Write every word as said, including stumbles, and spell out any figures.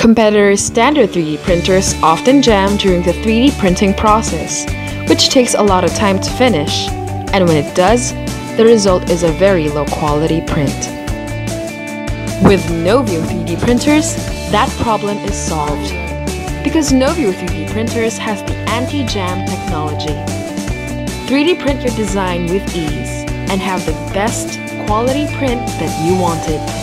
Competitors' standard three D printers often jam during the three D printing process, which takes a lot of time to finish, and when it does, the result is a very low quality print. With Novio three D printers, that problem is solved. Because Novio three D printers has the anti-jam technology. three D print your design with ease and have the best quality print that you wanted.